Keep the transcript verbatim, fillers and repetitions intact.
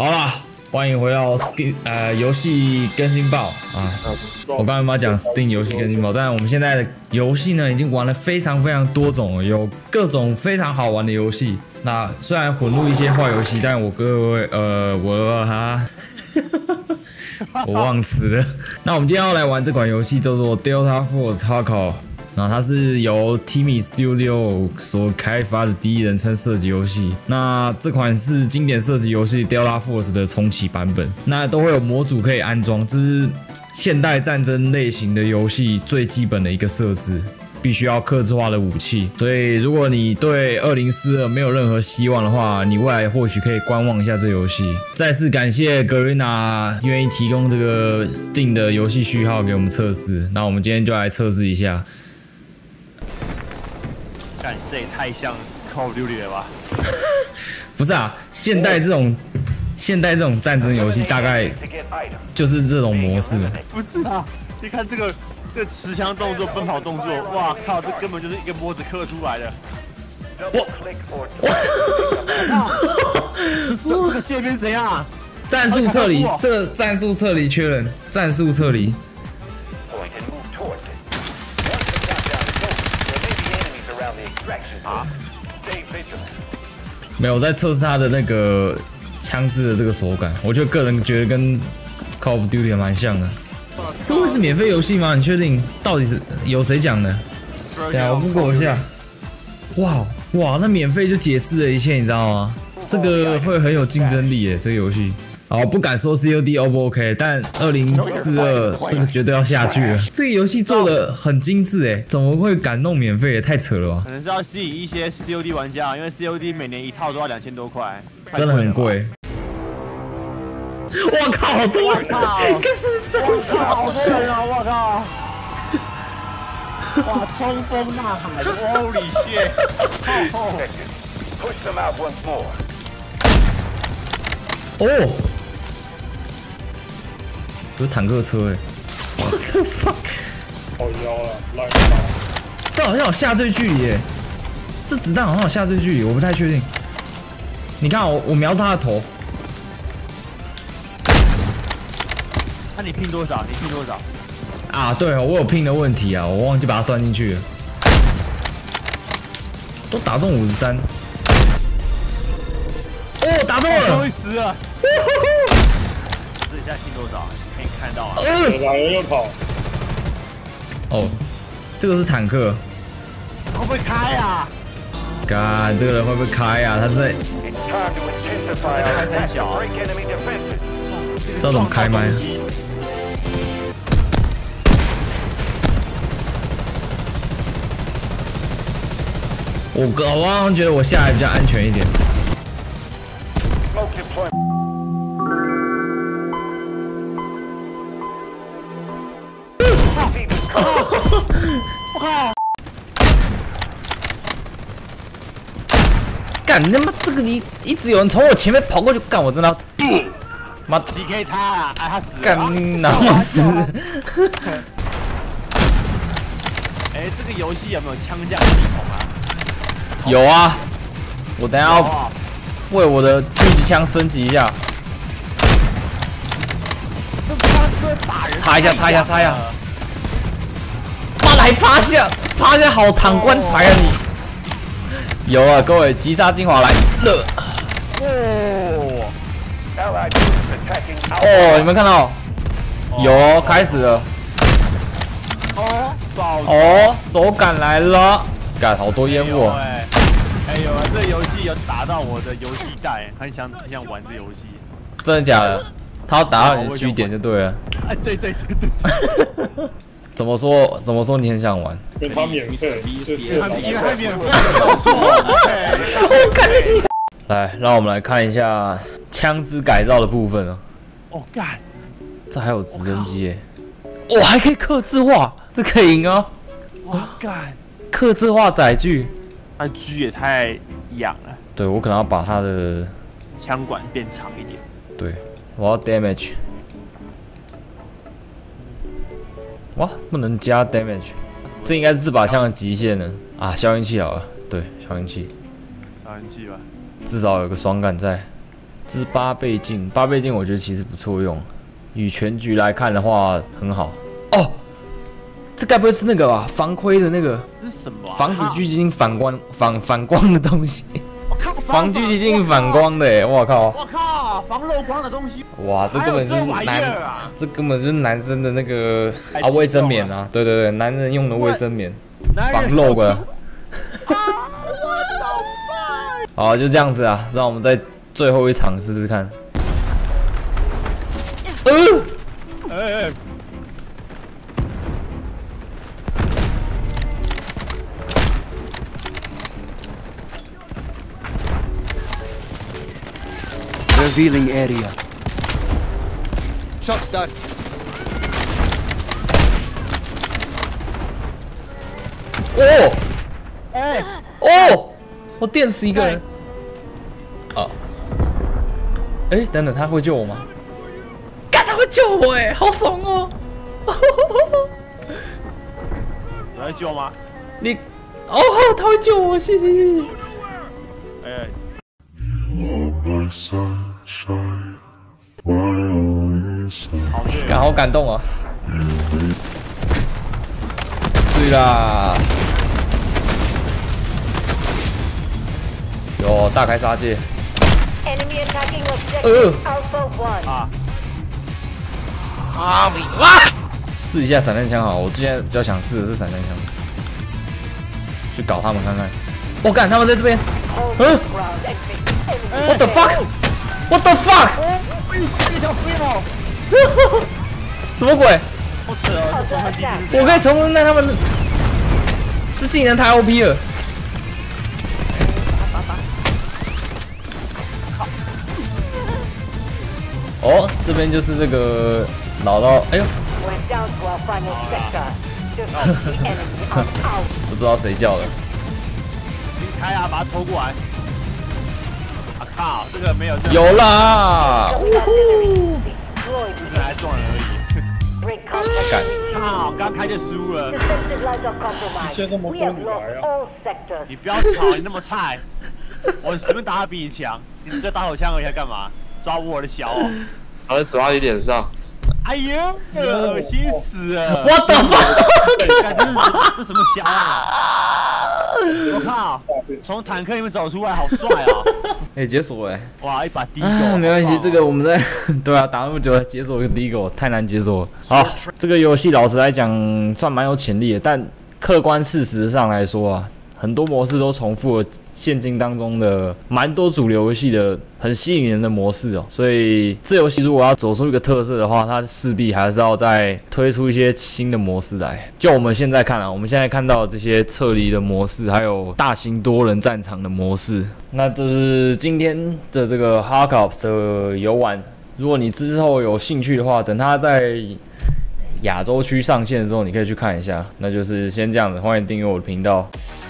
好啦，欢迎回到 Steam 呃游戏更新报啊！我刚才嘛讲 Steam 游戏更新报，但我们现在的游戏呢已经玩了非常非常多种了，有各种非常好玩的游戏。那虽然混入一些坏游戏，但我各位呃我哈。我忘词了。那我们今天要来玩这款游戏叫做 Delta Force Hardcore， 那它是由 Timmy Studio 所开发的第一人称射击游戏。那这款是经典射击游戏 Delta Force 的重启版本，那都会有模组可以安装，这是现代战争类型的游戏最基本的一个设置。必须要客制化的武器，所以如果你对二零四二没有任何希望的话，你未来或许可以观望一下这游戏。再次感谢 Garena 愿意提供这个 Steam 的游戏序号给我们测试，那我们今天就来测试一下。 干，这也太像 Call of Duty 了吧？ 不是啊，现代这种现代这种战争游戏大概就是这种模式。 不是啊，你看这个。这持枪动作、奔跑动作，哇靠！这根本就是一个模子刻出来的。我我这这个界面怎样啊？ 战术撤离，这个战术撤离确认，战术撤离。啊？没有，我在测试它的那个枪支的这个手感，我就个人觉得跟 Call of Duty 蛮像的。这会是免费游戏吗？你确定？到底是有谁讲的？对啊，我不过一下。哇哇，那免费就解释了一切，你知道吗？这个会很有竞争力耶，这个游戏。好，不敢说 C O D O 不 OK， 但二零四二这个绝对要下去了。这个游戏做的很精致哎，怎么会敢弄免费？也太扯了吧！ 可能是要吸引一些 C O D 玩家，因为 C O D 每年一套都要两千多块， 真的很贵。我靠，好多人！根本三小， 好多人啊！我靠！哇，冲锋呐喊 ，Holy shit！ 哦，有坦克车哎 ！What the fuck！ 好腰了，烂爆！ 这好像有下坠距离耶，这子弹好像有下坠距离，我不太确定。你看我，我瞄他的头。 那你拼多少？你拼多少？ 啊，对哦，我有拼的问题啊，我忘记把它算进去了。都打中五十三。哦，打中了！ 终于死了。这一下拼多少？可以看到啊。 两人又跑。 哦，这个是坦克。 会不会开啊？ 干，这个人会不会开啊？他是在。 开太小啊。 知道怎么开麦？我哥，我好像觉得我下来比较安全一点。 我靠！ 干，你他妈这个你一直有人从我前面跑过去，干我真的。妈 P K 他啊！哎，他死了！ 干你老死！ 哎，这个游戏有没有枪架系统啊？ 有啊，我等一下要为我的狙击枪升级一下。擦一下，擦一下，擦一下！妈来趴下，趴下好躺棺材啊你！有啊，各位，击杀精华来了！ 哦。 哦，有没有看到？有，开始了。 哦， 哦，手感来了，干好多烟雾。 哎，哎有啊，这游戏有打到我的游戏带，很想很想玩这游戏。 真的假的？他要打到你的据点就对了。 哎，对对对对对。 怎么说？怎么说你很想玩？ 跟他免费，就是他因为他免费。 我看你。来，让我们来看一下枪支改造的部分啊。 哦，干， 这还有直升机耶！哦，还可以客制化，这可以赢哦。 哇，干， 客制化载具， 那 G 也太痒了。 对，我可能要把它的枪管变长一点。 对，我要 damage。哇，不能加 damage， 这应该是这把枪的极限了啊！消音器好了，对，消音器。 消音器吧。 至少有个爽感在。 之八倍镜，八倍镜我觉得其实不错用，以全局来看的话很好。哦，这该不会是那个吧？防窥的那个？ 这是什么、啊？ 防止狙击镜反光反反光的东西。 我靠！ 防狙击镜反光的哎，我靠！ 我靠！防漏光的东西。 哇，这根本是男， 啊、 这根本就是男生的那个啊卫生棉啊，对对对，男人用的卫生棉，防漏的。好，就这样子啊，让我们在最后一场试试看。呃，哎哎。 Revealing area. Shot done. 哦，哎，哦，我电死一个人。啊，哎，等等，他会救我吗？干，他会救我哎，好爽哦！ 有人救吗？ 你，哦，他会救我，谢谢谢谢。哎。感好感动啊！是啦，有大开杀戒。呃啊啊！哇！试一下散弹枪好，我之前比较想试的是散弹枪，去搞他们看看。我干，他们在这边。嗯 ？What the fuck？What the fuck？ 什么鬼？ 好扯哦！这重分机制， 我可以重分，但他们这技能太 O P 了。哦，这边就是这个老到，哎呦，这不知道谁叫的。 你开啊，把它拖过来。啊靠，这个没有。 有啦！ 只是来撞人而已。 干！ 靠，刚开就输了。 现在这么多女孩啊！ 你不要吵，你那么菜，我随便打他比你强。你这打手枪而已，还干嘛？抓我的小哦！ 好像抓你脸上。 哎呦，恶心死了！ 我的妈！ 这是这什么小啊？我靠！从坦克里面走出来，好帅啊！ 哎，解锁哎！ 哇，一把低狗， 没关系，这个我们在对啊，打那么久解锁一个低狗太难解锁了。好，这个游戏老实来讲算蛮有潜力的，但客观事实上来说啊，很多模式都重复了现今当中的蛮多主流游戏的很吸引人的模式哦，所以这游戏如果要走出一个特色的话，它势必还是要再推出一些新的模式来。就我们现在看啊，我们现在看到这些撤离的模式，还有大型多人战场的模式，那就是今天的这个 Hardcore 的游玩。如果你之后有兴趣的话，等它在亚洲区上线的时候，你可以去看一下。那就是先这样子，欢迎订阅我的频道。